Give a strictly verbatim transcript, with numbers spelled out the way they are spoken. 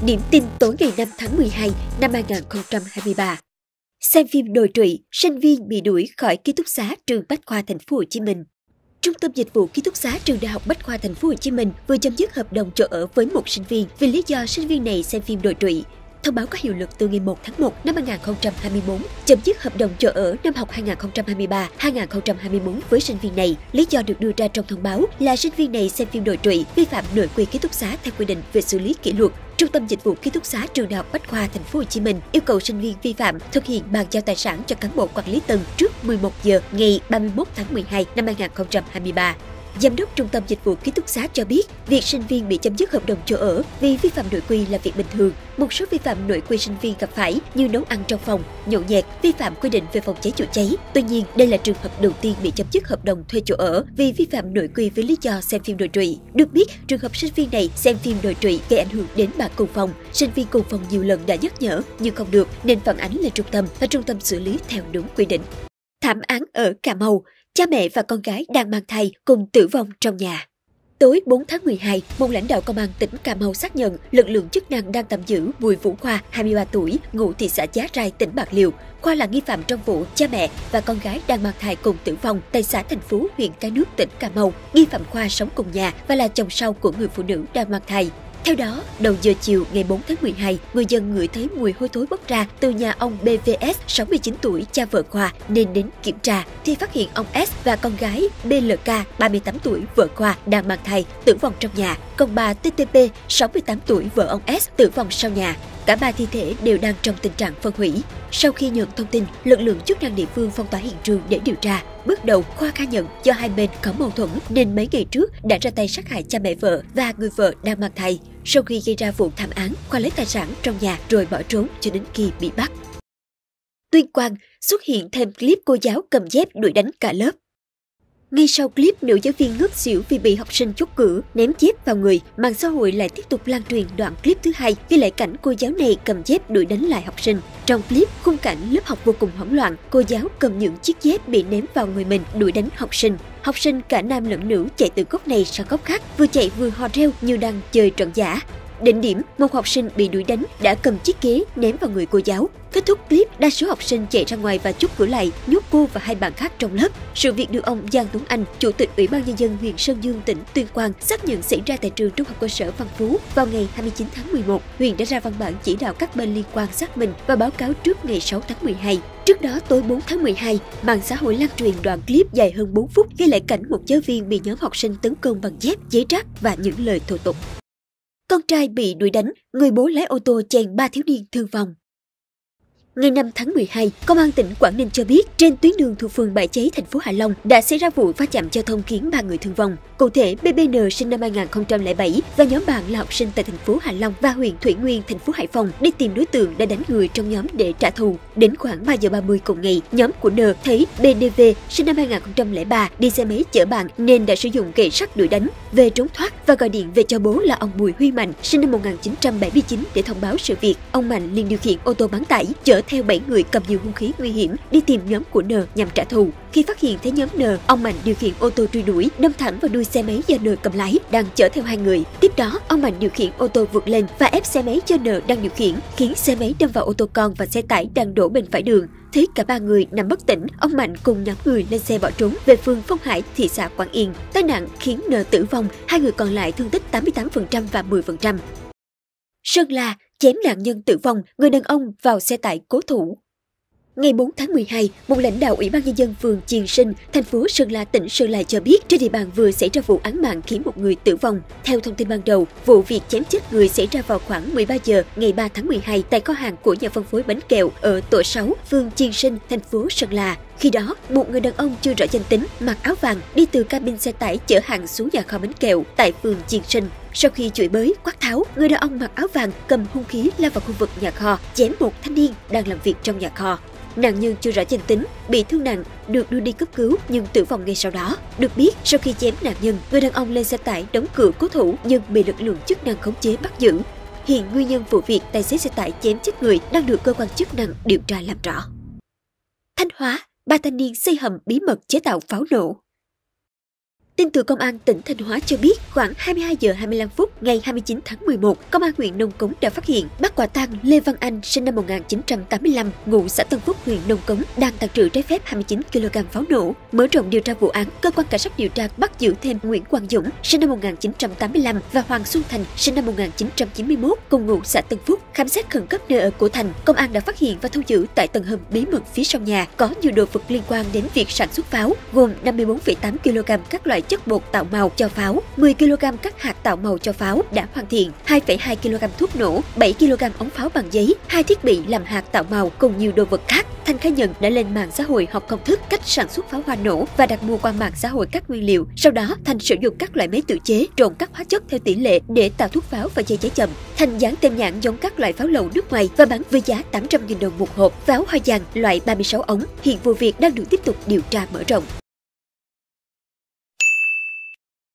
Điểm tin tối ngày năm tháng mười hai năm hai nghìn không trăm hai mươi ba. Xem phim đồi trụy, sinh viên bị đuổi khỏi ký túc xá trường Bách khoa Thành phố Hồ Chí Minh. Trung tâm dịch vụ ký túc xá trường Đại học Bách khoa Thành phố Hồ Chí Minh vừa chấm dứt hợp đồng chỗ ở với một sinh viên vì lý do sinh viên này xem phim đồi trụy. Thông báo có hiệu lực từ ngày một tháng một năm hai nghìn không trăm hai mươi tư, chấm dứt hợp đồng chỗ ở năm học hai nghìn không trăm hai mươi ba hai nghìn không trăm hai mươi tư với sinh viên này. Lý do được đưa ra trong thông báo là sinh viên này xem phim đồi trụy, vi phạm nội quy ký túc xá theo quy định về xử lý kỷ luật. Trung tâm dịch vụ ký túc xá trường Đại học Bách khoa Thành phố Hồ Chí Minh yêu cầu sinh viên vi phạm thực hiện bàn giao tài sản cho cán bộ quản lý tầng trước mười một giờ ngày ba mươi mốt tháng mười hai năm hai nghìn không trăm hai mươi ba. Giám đốc Trung tâm Dịch vụ Ký túc xá cho biết, việc sinh viên bị chấm dứt hợp đồng chỗ ở vì vi phạm nội quy là việc bình thường. Một số vi phạm nội quy sinh viên gặp phải như nấu ăn trong phòng, nhậu nhẹt, vi phạm quy định về phòng cháy chữa cháy. Tuy nhiên, đây là trường hợp đầu tiên bị chấm dứt hợp đồng thuê chỗ ở vì vi phạm nội quy với lý do xem phim đồi trụy. Được biết, trường hợp sinh viên này xem phim đồi trụy gây ảnh hưởng đến bạn cùng phòng. Sinh viên cùng phòng nhiều lần đã nhắc nhở nhưng không được nên phản ánh lên trung tâm và trung tâm xử lý theo đúng quy định. Thảm án ở Cà Mau. Cha mẹ và con gái đang mang thai cùng tử vong trong nhà. Tối bốn tháng mười hai, một lãnh đạo công an tỉnh Cà Mau xác nhận lực lượng chức năng đang tạm giữ Bùi Vũ Khoa, hai mươi ba tuổi, ngụ thị xã Giá Rai, tỉnh Bạc Liêu. Khoa là nghi phạm trong vụ cha mẹ và con gái đang mang thai cùng tử vong tại xã Thành Phú, huyện Cái Nước, tỉnh Cà Mau. Nghi phạm Khoa sống cùng nhà và là chồng sau của người phụ nữ đang mang thai. Theo đó, đầu giờ chiều ngày bốn tháng mười hai, người dân ngửi thấy mùi hôi thối bốc ra từ nhà ông bê vê ét, sáu mươi chín tuổi, cha vợ Khoa, nên đến kiểm tra thì phát hiện ông S và con gái bê lờ ca, ba mươi tám tuổi, vợ Khoa, đang mang thai, tử vong trong nhà. Còn bà tê tê pê, sáu mươi tám tuổi, vợ ông S, tử vong sau nhà. Cả ba thi thể đều đang trong tình trạng phân hủy. Sau khi nhận thông tin, lực lượng chức năng địa phương phong tỏa hiện trường để điều tra. Bước đầu, Khoa khai nhận do hai bên có mâu thuẫn nên mấy ngày trước đã ra tay sát hại cha mẹ vợ và người vợ đang mang thai. Sau khi gây ra vụ thảm án, Khoa lấy tài sản trong nhà rồi bỏ trốn cho đến khi bị bắt. Tuyên Quang xuất hiện thêm clip cô giáo cầm dép đuổi đánh cả lớp. Ngay sau clip nữ giáo viên ngất xỉu vì bị học sinh chốt cửa ném dép vào người, mạng xã hội lại tiếp tục lan truyền đoạn clip thứ hai ghi lại cảnh cô giáo này cầm dép đuổi đánh lại học sinh. Trong clip, khung cảnh lớp học vô cùng hỗn loạn, cô giáo cầm những chiếc dép bị ném vào người mình đuổi đánh học sinh. Học sinh cả nam lẫn nữ chạy từ góc này sang góc khác, vừa chạy vừa hò reo như đang chơi trận giả. Đến điểm, một học sinh bị đuổi đánh đã cầm chiếc ghế ném vào người cô giáo. Kết thúc clip, đa số học sinh chạy ra ngoài và chốt cửa lại, nhốt cô và hai bạn khác trong lớp. Sự việc được ông Giang Tuấn Anh, Chủ tịch Ủy ban Nhân dân huyện Sơn Dương, tỉnh Tuyên Quang xác nhận xảy ra tại trường Trung học cơ sở Văn Phú vào ngày hai mươi chín tháng mười một. Huyện đã ra văn bản chỉ đạo các bên liên quan xác minh và báo cáo trước ngày sáu tháng mười hai. Trước đó, tối bốn tháng mười hai, mạng xã hội lan truyền đoạn clip dài hơn bốn phút ghi lại cảnh một giáo viên bị nhóm học sinh tấn công bằng dép, giấy rác và những lời thô tục. Con trai bị đuổi đánh, người bố lái ô tô chèn ba thiếu niên thương vong. Ngày năm tháng mười hai, Công an tỉnh Quảng Ninh cho biết trên tuyến đường thuộc phường Bãi Cháy, thành phố Hạ Long đã xảy ra vụ va chạm giao thông khiến ba người thương vong. Cụ thể, bê bê en sinh năm hai nghìn không trăm lẻ bảy và nhóm bạn là học sinh tại thành phố Hạ Long và huyện Thủy Nguyên, thành phố Hải Phòng đi tìm đối tượng đã đánh người trong nhóm để trả thù. Đến khoảng ba giờ ba mươi cùng ngày, nhóm của N thấy bê đê vê sinh năm hai nghìn không trăm lẻ ba đi xe máy chở bạn nên đã sử dụng gậy sắt đuổi đánh. Về trốn thoát và gọi điện về cho bố là ông Bùi Huy Mạnh sinh năm một nghìn chín trăm bảy mươi chín để thông báo sự việc. Ông Mạnh liền điều khiển ô tô bán tải chở theo bảy người cầm nhiều hung khí nguy hiểm đi tìm nhóm của N nhằm trả thù. Khi phát hiện thấy nhóm N, ông Mạnh điều khiển ô tô truy đuổi, đâm thẳng vào đuôi xe máy do N cầm lái đang chở theo hai người. Tiếp đó, ông Mạnh điều khiển ô tô vượt lên và ép xe máy do N đang điều khiển, khiến xe máy đâm vào ô tô con và xe tải đang đổ bên phải đường. Thấy cả ba người nằm bất tỉnh, ông Mạnh cùng nhóm người lên xe bỏ trốn về phường Phong Hải, thị xã Quảng Yên. Tai nạn khiến N tử vong, hai người còn lại thương tích tám mươi tám phần trăm và mười phần trăm. Sơn La chém nạn nhân tử vong, người đàn ông vào xe tải cố thủ. Ngày bốn tháng mười hai, một lãnh đạo Ủy ban Nhân dân phường Chiền Sinh, thành phố Sơn La, tỉnh Sơn La cho biết trên địa bàn vừa xảy ra vụ án mạng khiến một người tử vong. Theo thông tin ban đầu, vụ việc chém chết người xảy ra vào khoảng mười ba giờ ngày ba tháng mười hai tại kho hàng của nhà phân phối bánh kẹo ở tổ sáu, phường Chiền Sinh, thành phố Sơn La. Khi đó, một người đàn ông chưa rõ danh tính, mặc áo vàng đi từ cabin xe tải chở hàng xuống nhà kho bánh kẹo tại phường Chiền Sinh. Sau khi chửi bới, quát tháo, người đàn ông mặc áo vàng cầm hung khí lao vào khu vực nhà kho, chém một thanh niên đang làm việc trong nhà kho. Nạn nhân chưa rõ danh tính, bị thương nặng, được đưa đi cấp cứu nhưng tử vong ngay sau đó. Được biết, sau khi chém nạn nhân, người đàn ông lên xe tải đóng cửa cố thủ nhưng bị lực lượng chức năng khống chế bắt giữ. Hiện nguyên nhân vụ việc tài xế xe tải chém chết người đang được cơ quan chức năng điều tra làm rõ. Thanh Hóa, ba thanh niên xây hầm bí mật chế tạo pháo nổ. Tin từ Công an tỉnh Thanh Hóa cho biết, khoảng hai mươi hai giờ hai mươi lăm phút ngày hai mươi chín tháng mười một, Công an huyện Nông Cống đã phát hiện bắt quả tang Lê Văn Anh sinh năm một nghìn chín trăm tám mươi lăm, ngụ xã Tân Phúc, huyện Nông Cống đang tàng trữ trái phép hai mươi chín ki lô gam pháo nổ. Mở rộng điều tra vụ án, cơ quan cảnh sát điều tra bắt giữ thêm Nguyễn Quang Dũng sinh năm một nghìn chín trăm tám mươi lăm và Hoàng Xuân Thành sinh năm một nghìn chín trăm chín mươi mốt, cùng ngụ xã Tân Phúc. Khám xét khẩn cấp nơi ở của Thành, công an đã phát hiện và thu giữ tại tầng hầm bí mật phía sau nhà có nhiều đồ vật liên quan đến việc sản xuất pháo, gồm năm mươi tư phẩy tám ki lô gam các loại chất bột tạo màu cho pháo, mười ki lô gam các hạt tạo màu cho pháo đã hoàn thiện, hai phẩy hai ki lô gam thuốc nổ, bảy ki lô gam ống pháo bằng giấy, hai thiết bị làm hạt tạo màu cùng nhiều đồ vật khác. Thành khai nhận đã lên mạng xã hội học công thức cách sản xuất pháo hoa nổ và đặt mua qua mạng xã hội các nguyên liệu. Sau đó, Thành sử dụng các loại máy tự chế trộn các hóa chất theo tỷ lệ để tạo thuốc pháo và dây cháy chậm. Thành dán tem nhãn giống các loại pháo lậu nước ngoài và bán với giá tám trăm nghìn đồng một hộp. Pháo hoa vàng loại ba mươi sáu ống. Hiện vụ việc đang được tiếp tục điều tra mở rộng.